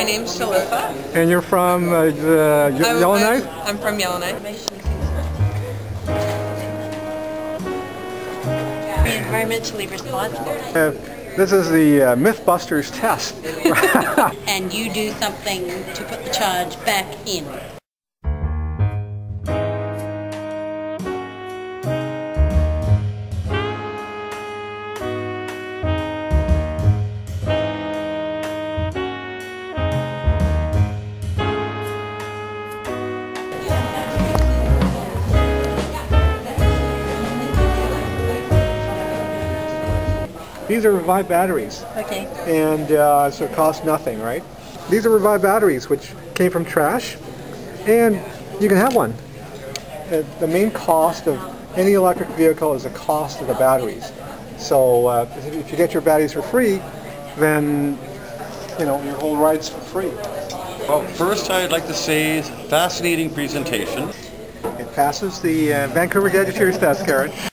name's Shalifa. And you're from Yellowknife? I'm from Yellowknife. Be environmentally responsible. This is the Mythbusters test. And you do something to put the charge back in. These are revived batteries. Okay. And so it costs nothing, right? These are revived batteries, which came from trash, and you can have one. The main cost of any electric vehicle is the cost of the batteries. So if you get your batteries for free, then your whole ride's for free. Well, first I'd like to say fascinating presentation. It passes the Vancouver Gadgeteers test, Karen.